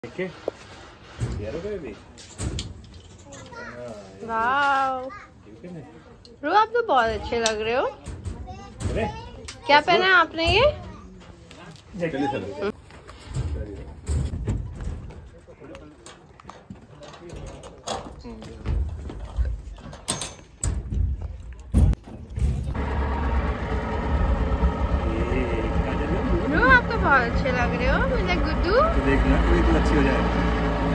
वाव, रू आप तो बहुत अच्छे लग रहे हो। क्या पहना है आपने ये? रू आप तो बहुत अच्छे लग रहे हो मेरे गुड्डू। देखना कोई तो अच्छी हो जाए।